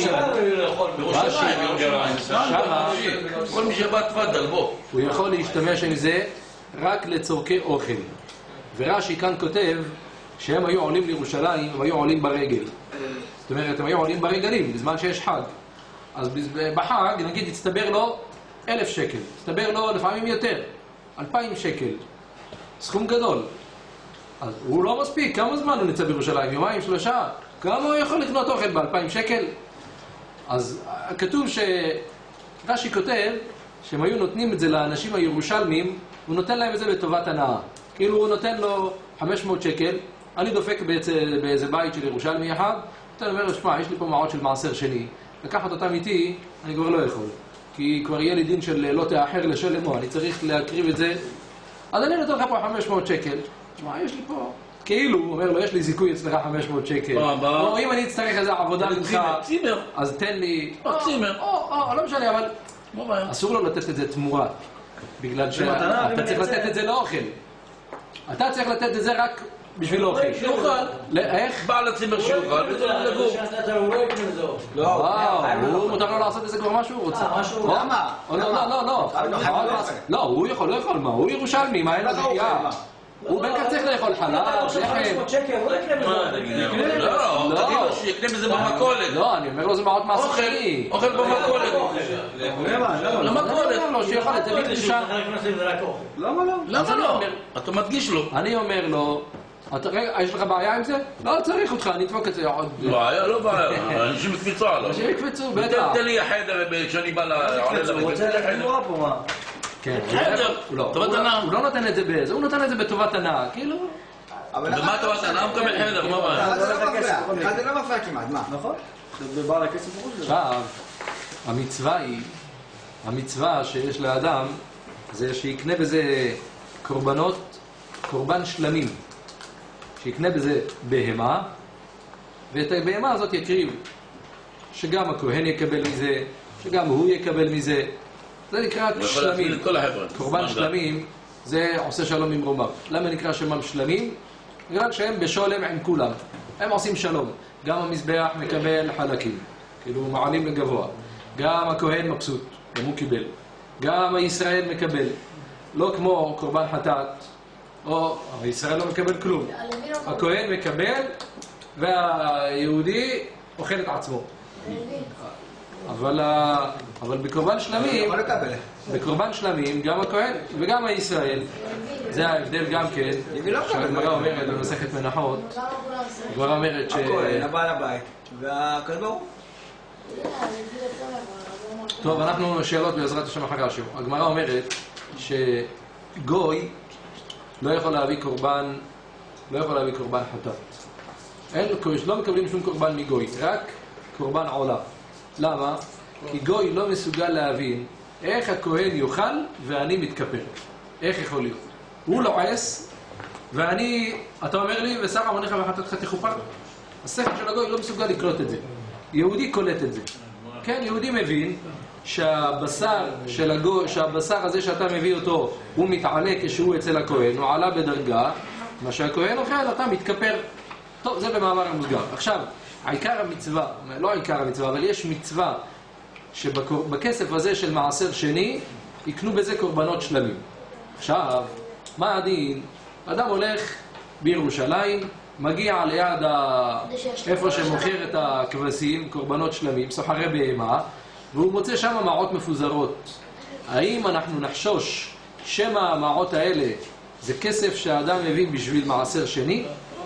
שמה, כל מי שבא תפדל, בוא. הוא יכול להשתמש עם זה רק לצורכי אוכל. ורש"י כאן כותב שהם היו עולים לירושלים, הם היו עולים ברגל. זאת אומרת, הם היו עולים ברגלים, בזמן שיש חג. אז בחג, נגיד, הצטבר לו 1,000 שקל. הצטבר לו לפעמים יותר, 2,000 שקל. סכום גדול. אז הוא לא מספיק. כמה זמן הוא נצא בירושלים? יומיים, 3? כמה הוא יכול לקנות אוכל ב2,000 שקל? אז כתוב רש"י כותב שהם היו נותנים את זה לאנשים הירושלמים, הוא נותן להם את זה לטובת הנאה. כאילו הוא נותן לו 500 שקל, אני דופק באיזה בית של ירושלמי אחד, אתה אומר לו, שמע, יש לי פה מעות של מעשר שני, לקחת אותם איתי, אני כבר לא יכול. כי כבר יהיה לי דין של לא תאחר לשלמו, אני צריך להקריב את זה. אז אני נותן לך פה 500 שקל, שמע, יש לי פה... כאילו, הוא אומר לו, יש לי זיכוי אצלך 500 שקל. או אם אני אצטרך איזה עבודה ממך, אז תן לי... לא משנה, אבל... אסור לו לתת את זה תמורה. בגלל שאתה צריך לתת את זה לאוכל. אתה צריך לתת את זה רק בשביל אוכל. שיוכל. איך? בעל הצימר שיוכל, וזה לגור. הוא מותר לו לעשות את זה כבר מה שהוא רוצה. למה? לא, הוא יכול, לא יכול. מה? הוא ירושלמי, מה אין לו זכייה? הוא בין כך צריך לאכול חלב, לחם. לא, תגיד לו שיקנה בזה במכולת. לא, אני אומר לו זה מעות מעשר שני. אוכל במכולת. למכולת. לא, שיכול לתת לי קדושה. למה לא? למה לא? אתה מדגיש לו. אני אומר לו, יש לך בעיה עם זה? לא צריך אותך, אני אדפוק את זה עוד... בעיה, לא בעיה. אנשים יקפצו עליו. אנשים יקפצו, בטח. תן לי החדר כשאני בא לעולה הוא רוצה להגיד נורא פה, מה? כן, טובת הנאה. הוא לא נותן את זה בזה, הוא נותן את זה בטובת הנאה, כאילו... ומה טובת הנאה? הוא מקבל חדר, מה בעיה? אחד זה לא מפריע, אחד זה לא מפריע כמעט, מה? נכון? ובעל הכסף ברור שזה. עכשיו, המצווה שיש לאדם זה שיקנה בזה קורבן שלמים, שיקנה בזה בהמה, ואת הבהמה הזאת יקריב, שגם הכהן יקבל מזה, שגם הוא יקבל מזה. זה נקרא שלמים. קורבן שלמים זה עושה שלום עם רומיו. למה נקרא שמם שלמים? בגלל שהם בשולם עם כולם. הם עושים שלום. גם המזבח מקבל חלקים, כאילו מעלים לגבוה. גם הכהן מבסוט, גם הוא קיבל. גם הישראל מקבל. לא כמו קורבן חטאת, או הישראל לא מקבל כלום. הכהן מקבל והיהודי אוכל את עצמו. אבל בקורבן שלמים גם הכהן וגם הישראל, זה ההבדל גם כן, שהגמרא אומרת במסכת מנחות, הגמרא אומרת הכהן, הבעל הבית, והקדוש ברוך הוא. טוב, אנחנו שאלות בעזרת השם אחרי השיעור. הגמרא אומרת שגוי לא יכול להביא קורבן חטאת. לא מקבלים שום קורבן מגוי, רק קורבן עולה. למה? כי גוי לא מסוגל להבין איך הכהן יאכל ואני מתכפר. איך יכול להיות? הוא לועס ואני, אתה אומר לי, ושר עמונך וחטאתך תכופר. השכל של הגוי לא מסוגל לקלוט את זה. יהודי קולט את זה. כן, יהודי מבין שהבשר הזה שאתה מביא אותו, הוא מתעלה כשהוא אצל הכהן, הוא עלה בדרגה, מה שהכהן אוכל, אתה מתכפר. טוב, זה במאמר המוסגר. עכשיו, עיקר המצווה, לא עיקר המצווה, אבל יש מצווה שבכסף הזה של מעשר שני, יקנו בזה קורבנות שלמים. עכשיו, מה הדין? אדם הולך בירושלים, מגיע ליד איפה שמוכר את הכבשים, קורבנות שלמים, סוחרי בהמה, והוא מוצא שם מערות מפוזרות. האם אנחנו נחשוש שמא המערות האלה זה כסף שהאדם מביא בשביל מעשר שני?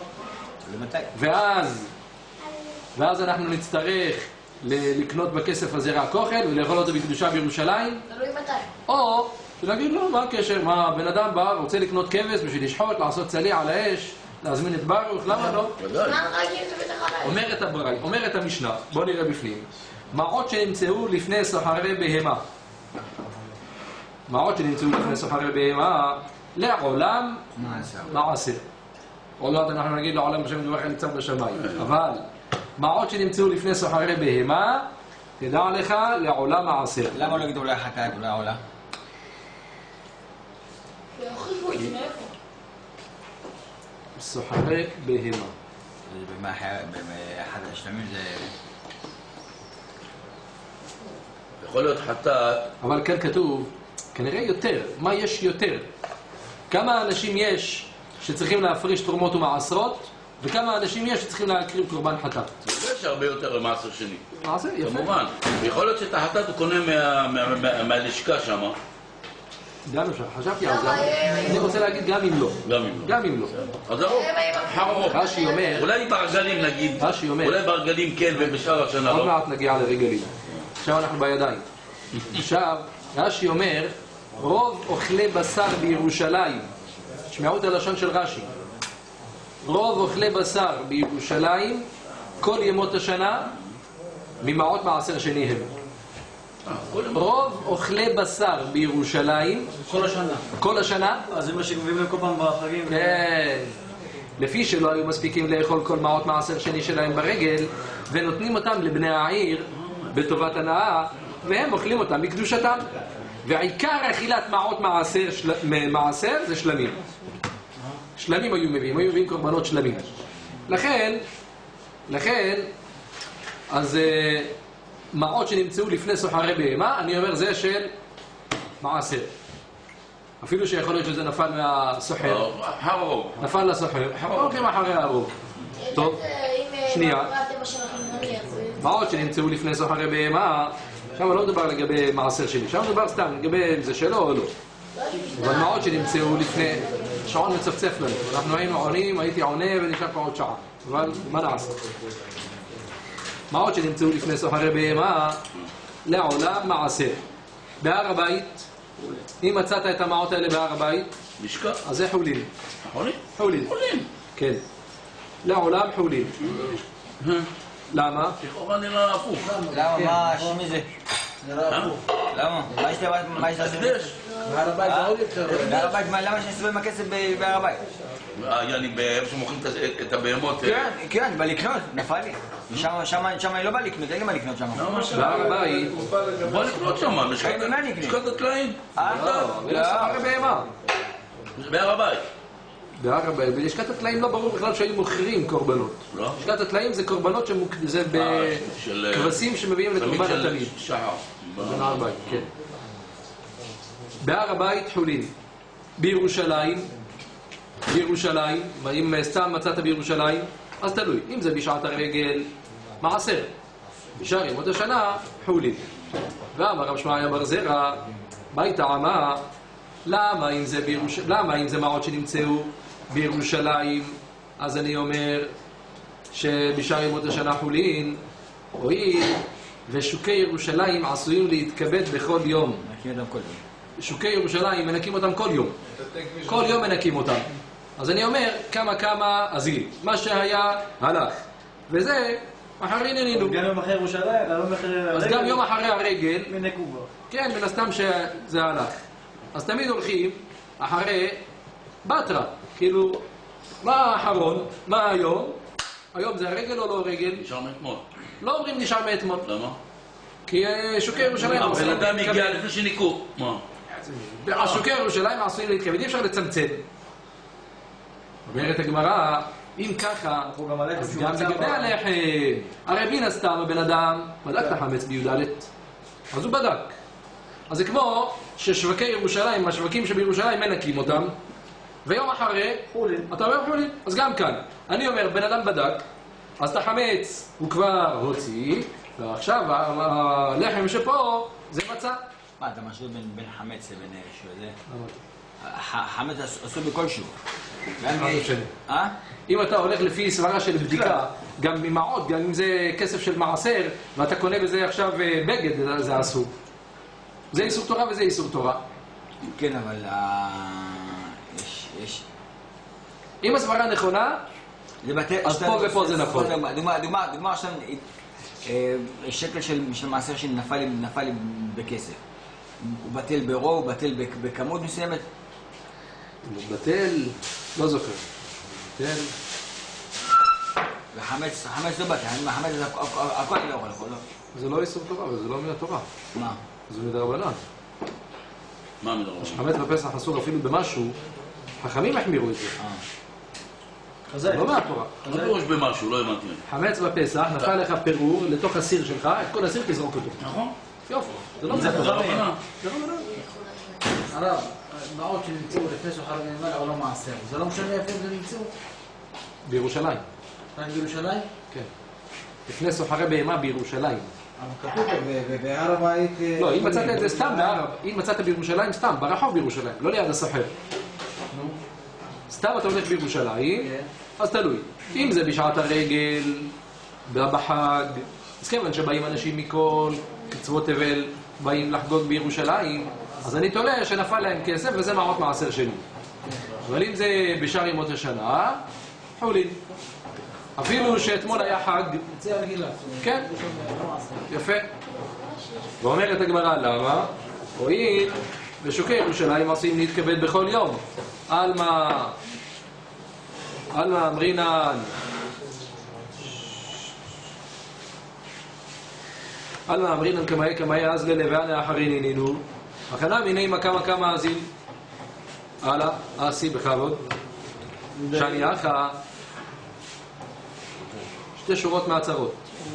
ואז אנחנו נצטרך לקנות בכסף הזה רק אוכל ולאכול אותו בקדושה בירושלים? תלוי מתי. או להגיד לו, מה הקשר? מה, הבן אדם בא רוצה לקנות כבש בשביל לשחוט, לעשות צלי על האש, להזמין את ברוך, למה לא? אומרת המשנה, בוא נראה בפנים. מעות שנמצאו לפני סוחרי בהמה. מעות שנמצאו לפני סוחרי בהמה לעולם מעשר. עוד מעט אנחנו נגיד לעולם בשם דבר נמצא בשמיים. אבל מעות שנמצאו לפני סוחרי בהמה, תדע לך לעולם מעשר. למה לא יגידו אולי חטאת אולי עולה? סוחרי בהמה. באחד השלמים זה... יכול להיות חטאת. אבל כאן כתוב, כנראה יותר. מה יש יותר? כמה אנשים יש שצריכים להפריש תרומות ומעשרות, וכמה אנשים יש שצריכים להקריב קורבן חטאת? יש הרבה יותר למעשר שני. מעשר, יפה. כמובן. יכול להיות שאת החטאת הוא קונה מהלשכה שם. גם אפשר, חשבתי על זה. אני רוצה להגיד גם אם לא. גם אם לא. אז זהו, חרוב. רש"י אומר... אולי ברגלים נגיד. רש"י אומר... אולי ברגלים כן ובשאר השנה לא. עוד מעט נגיע לרגלים. עכשיו אנחנו בידיים. עכשיו, רש"י אומר, רוב אוכלי בשר בירושלים, תשמעו את הלשון של רש"י, רוב אוכלי בשר בירושלים, כל ימות השנה, ממעות מעשר שני הם. רוב אוכלי בשר בירושלים, כל השנה, אז זה מה שקובעים להם כל פעם בחגים. כן. לפי שלא היו מספיקים לאכול כל מעות מעשר שני שלהם ברגל, ונותנים אותם לבני העיר בטובת הנאה, והם אוכלים אותם בקדושתם. ועיקר אכילת מעות מעשר זה שלמים. שלמים היו מביאים קורבנות שלמים. לכן, אז מעות שנמצאו לפני סוחרי בהמה, אני אומר זה של מעשר. אפילו שיכול להיות שזה נפל מהסוחר. הרוב. נפל לסוחר. הולכים אחרי הרוב. טוב, שנייה. מעות שנמצאו לפני סוחרי בהמה, עכשיו לא מדובר לגבי מעשר שלי, עכשיו מדובר סתם לגבי אם זה שלו או לא. אבל מעות שנמצאו לפני, שעון מצפצף לנו. אנחנו היינו עונים, הייתי עונה ונשאר פה עוד שעה. אבל מה נעשה? מעות שנמצאו לפני סוחרי בהמה, לעולם מעשר. בהר הבית, אם מצאת את המעות האלה בהר הבית, אז זה חולין. חולין. כן. לעולם חולין. למה? לכאורה נראה הפוך. למה? מה? מי זה? למה? מה יש לעשות? בהר הבית זה עוד יותר. בהר הבית, למה שנסתובב עם הכסף בהר הבית? יעני, באיפה שמוכרים את הבהמות. כן, בא לקנות, נפל לי. שם אני לא בא לקנות, אין לי מה לקנות שם. בהר הבית... בוא לקנות שם, משקעת הטלאים. לא, ולא סוחרי בהמה. בהר הבית. בהר הבית, בלשכת הטלאים לא ברור בכלל שהיו מוכרים קורבנות. לא? לשכת הטלאים זה קורבנות זה בכבשים שמביאים לקורבן התמיד. שחר. בהר הבית, כן. בהר הבית חולין. בירושלים, אם סתם מצאת בירושלים, אז תלוי. אם זה בשעת הרגל, מעשר. בשאר ימות השנה, חולין. ואמר רב שמעיה בר זרע, ביתה עמה, למה אם זה מעות שנמצאו בירושלים, אז אני אומר שבשאר ימות השנה חולין, הואיל ושוקי ירושלים עשויים להתכבד בכל יום. נקים אותם כל יום. שוקי ירושלים מנקים אותם כל יום. כל יום מנקים אותם. אז אני אומר, כמה אזיל. מה שהיה, הלך. וזה, אחרי ננינו. גם יום אחרי ירושלים, יום אחרי הרגל. אז גם יום אחרי הרגל. מנקו בו. כן, מן הסתם שזה הלך. אז תמיד הולכים אחרי בתרה. כאילו, מה האחרון? מה היום? היום זה הרגל או לא הרגל? נשאר מאתמול. לא אומרים נשאר מאתמול. למה? כי שוקי ירושלים הבן אדם הגיע לפני שניקו. מה? שוקי ירושלים עשויים להתכבד, אי אפשר לצמצם. אומרת הגמרא, אם ככה, אז גם לגבי הלחם. הרי מן הסתם הבן אדם בדק את החמץ בי"ד, אז הוא בדק. אז זה כמו ששווקי ירושלים, השווקים שבירושלים מנקים אותם, ויום אחרי, אתה אומר חולין. אז גם כאן, אני אומר, בן אדם בדק, אז את החמץ הוא כבר הוציא, ועכשיו הלחם שפה זה מצה. מה, אתה משהו בין חמץ לבין שזה? חמץ עשו בכל שוב. אם אתה הולך לפי סברה של בדיקה, גם ממעות, גם אם זה כסף של מעשר, ואתה קונה בזה עכשיו בגד, זה אסור. זה איסור תורה וזה איסור תורה. כן, אבל יש... אם הסברה נכונה, אז פה ופה זה נכון. דוגמה עכשיו, שקל של מעשר שנפל לי בכסף. הוא בטל ברוב, הוא בטל בכמות מסוימת. בטל, לא זוכר. בטל. וחמץ לא בטל, החמץ זה הכל לא יכול. זה לא איסור תורה, וזה לא מן התורה. מה? זה מדרבנן. מה מדרבנן? חמץ בפסח אסור אפילו במשהו, חכמים החמירו את זה. לא מהתורה. לא פירוש במשהו, לא הבנתי. חמץ בפסח, נפל לך פירור לתוך הסיר שלך, את כל הסיר תזרוק אותו. נכון. יופי, זה לא זה תורה. הרב, מעות שנמצאו לפני שוחר נאמר או לא מעשר, זה לא משנה איפה זה נמצאו? בירושלים. רק בירושלים? כן. לפני סוחרי בהמה בירושלים. אבל כתוב בהר הבית... לא, אם מצאת את זה סתם בערב, אם מצאת בירושלים סתם, ברחוב בירושלים, לא ליד הסוחר. סתם אתה הולך בירושלים, אז תלוי. אם זה בשעת הרגל, בחג, אז כיוון שבאים אנשים מכל קצוות תבל, באים לחגוג בירושלים, אז אני תולה שנפל להם כסף וזה מעות מעשר שלי. אבל אם זה בשאר ימות השנה, חולין. אפילו שאתמול היה חג. זה הרגילה. כן, יפה. ואומרת הגמרא למה? הואיל ושוקי ירושלים עשויים להתכבד בכל יום. עלמא אמרינן כמאי אז ללבנה אחרי נינינו הכנה מיני כמה אזיל. הלאה, עשי בכבוד. שאני אחא שתי שורות מהצרות.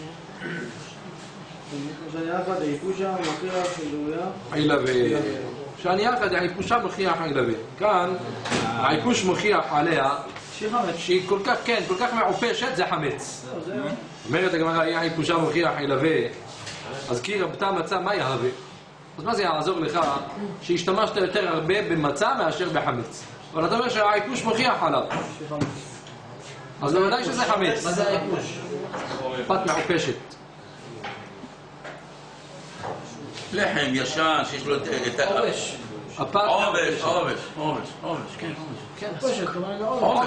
שאני יחד, היפושה, מוכיח, חילויה. עילווה. שאני יחד, היפושה מוכיח עילווה. כאן, היפוש מוכיח עליה, שהיא כל כך מעופשת, זה חמץ. אומרת הגמרא, היפושה מוכיח עילווה, אז כי רבתה מצה, מה יהווה? אז מה זה יעזור לך שהשתמשת יותר הרבה במצה מאשר בחמץ? אבל אתה אומר שההיפוש מוכיח עליו. אז בוודאי שזה חמץ. מה זה היפוש? פת מעופשת. לחם ישן שיש לו את עובש. עובש, כן, כן, פושט, כלומר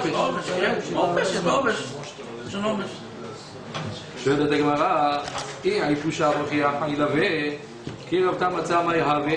עובש. יש לנו עובש. שואלת הגמרא, היא היפושה מוכיח עילווה, כי רבתה מצה מה יהווה?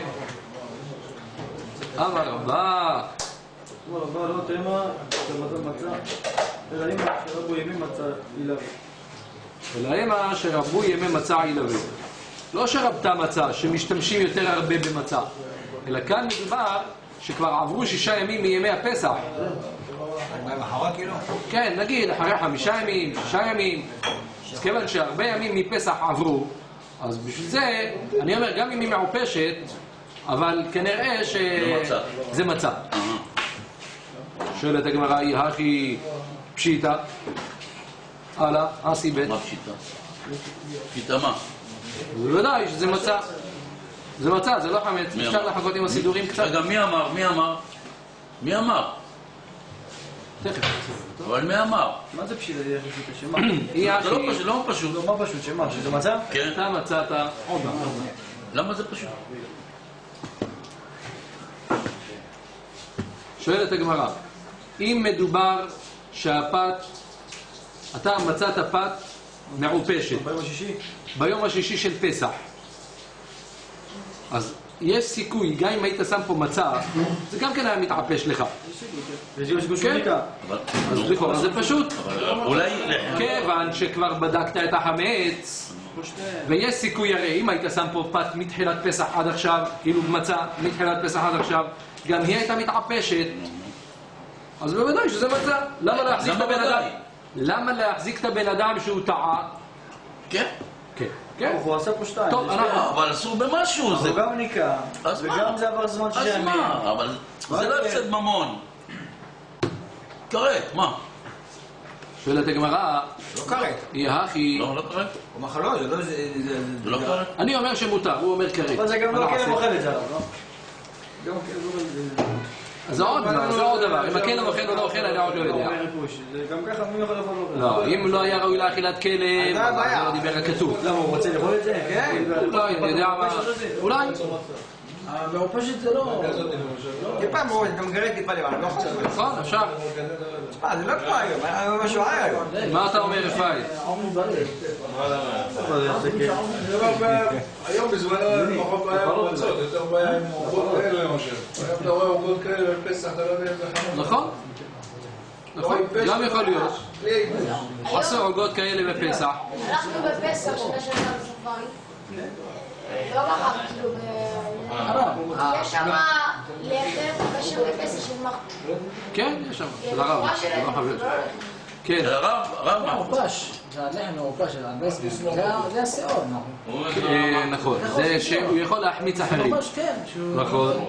אמר רבה. רבה לא תמה, שבתה מצה, אלא אמא שרבו ימי מצה עילווה. אלא אמא שרבו ימי מצה עילווה. לא שרבתה מצה, שמשתמשים יותר הרבה במצה, אלא כאן מדובר שכבר עברו 6 ימים מימי הפסח. ביום האחרון כאילו? כן, נגיד אחרי 5 ימים, 6 ימים, אז כיוון שהרבה ימים מפסח עברו, אז בשביל זה, אני אומר, גם אם היא מעופשת, אבל כנראה שזה מצה. שואלת הגמרא, היא הכי פשיטה. הלאה, עשי בית. מה פשיטה? פשיטה מה? בוודאי שזה מצה. זה מצה, זה לא חמץ. אפשר לחכות עם הסידורים קצת. רגע, מי אמר? מי אמר? מי אמר? תכף. אבל מי אמר? מה זה פשיטה? שמה? היא זה לא הכי... פשוט, לא פשוט. מה פשוט? שמה? שזה מצב? כן. אתה מצאת עוד פעם. למה זה פשוט? שואלת הגמרא, אם מדובר שהפת, אתה מצאת פת מעופשת ביום השישי? ביום השישי של פסח, אז יש סיכוי, גם אם היית שם פה מצה, זה גם כן היה מתעפש לך. יש גם סיכוי שהוא ניקה. אז לכאורה זה פשוט. אבל אולי... כיוון שכבר בדקת את החמץ, ויש סיכוי הרי, אם היית שם פה פת מתחילת פסח עד עכשיו, כאילו מצה מתחילת פסח עד עכשיו, גם היא הייתה מתעפשת, אז בוודאי שזה מצה. למה להחזיק את הבן אדם? למה להחזיק את הבן אדם שהוא טעה? כן. כן. כן. הוא עשה פה 2. טוב, אבל אסור במשהו. הוא גם ניקה, אז מה? וגם זה עבר זמן 6 אז ימים. מה? אבל זה לא הפסד ממון. כרת, מה? שואלת הגמרא, לא כרת. היא הכי... לא, לא כרת. הוא מחלות, זה לא... זה לא כרת. אני אומר שמותר, הוא אומר כרת. אבל זה גם לא כלב אוכל את זה עליו, לא? גם כלב אז זה עוד דבר, אם הכלב אוכל או לא אוכל, אני עוד לא יודע. גם ככה מי יכול לאכול לא? לא, אם לא היה ראוי לאכילת כלב, אז לא דיבר הכתוב. למה, הוא רוצה לאכול את זה? כן. אולי, אני יודע מה... אולי. המעופשת זה לא... טיפה מאוד, גם גרד טיפה לבן, לא חושב. נכון, אפשר. זה לא כמו היום, היה משהו רע היום. מה אתה אומר, רפאי? היום בזמנו פחות בעיה עם מצות, יותר בעיה עם עוגות כאלה למשל. היום אתה רואה עוגות כאלה בפסח, אתה לא יודע אם זה חמור. נכון. נכון, גם יכול להיות. עשו עוגות כאלה בפסח. הלכנו בפסח של השנה בצפון. לא מחר, כאילו, יש שם לחם כשר בפסח של מחר. כן, יש שם. של הרב. כן. הרב מה? מעופש. זה הלחם מעופש של הבסביס. זה השעור, נכון. זה שהוא יכול להחמיץ אחרים. ממש כן. נכון.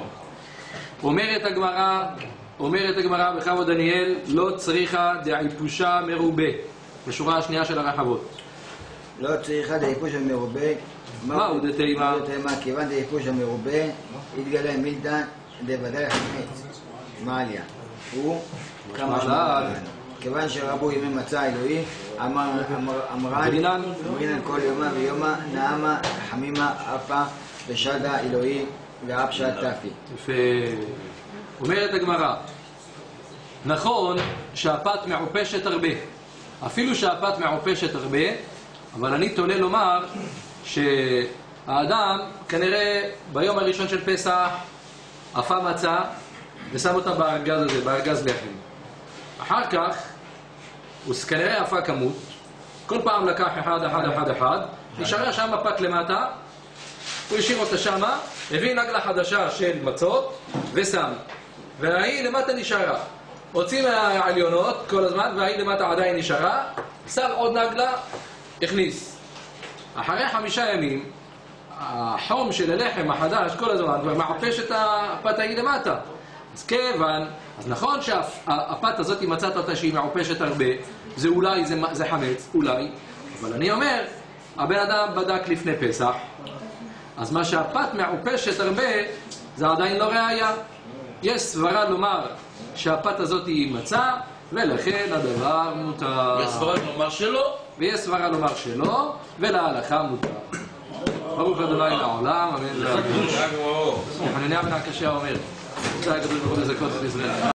אומרת הגמרא בכבוד דניאל, לא צריכה דעיפושה מרובה. בשורה השנייה של הרחבות. לא צריכה דעיפוש המרובה. מהו דתימה? כיוון דעיפוש המרובה, התגלה מילתא דבדל חמץ. מעליה. הוא כמה שמונה. כיוון שרבו ימי מצה אלוהי, אמרן כל יומה ויומה, נעמה, חמימה, אפה, ושדה אלוהי, ואפשה תפי. יפה. אומרת הגמרא, נכון שהפת מעופשת הרבה. אפילו שהפת מעופשת הרבה, אבל אני תולה לומר שהאדם כנראה ביום הראשון של פסח אפה מצה ושם אותה בארגז הזה, בארגז לחם. אחר כך הוא כנראה אפה כמות, כל פעם לקח אחד, נשארה שם פת למטה, הוא השאיר אותה שמה, הביא נגלה חדשה של מצות ושם, והיא למטה נשארה. הוציא מהעליונות כל הזמן והיא למטה עדיין נשארה, שם עוד נגלה, הכניס. אחרי 5 ימים, החום של הלחם החדש כל הזמן כבר מעפש את הפת ההיא למטה. אז כיוון, אז נכון שהפת הזאת היא מצאת אותה שהיא מעופשת הרבה, זה אולי, זה חמץ, אולי, אבל אני אומר, הבן אדם בדק לפני פסח, אז מה שהפת מעופשת הרבה, זה עדיין לא ראיה. יש סברה לומר שהפת הזאת היא מצה, ולכן הדבר מותר. יש סברה לומר שלא. ויש סברה לומר שלא, ולהלכה מותר. ברוך ה' לעולם, אמן ואמן. חנניה בן עקשיא אומר, זה הקדוש ברוך הוא לזכות את ישראל.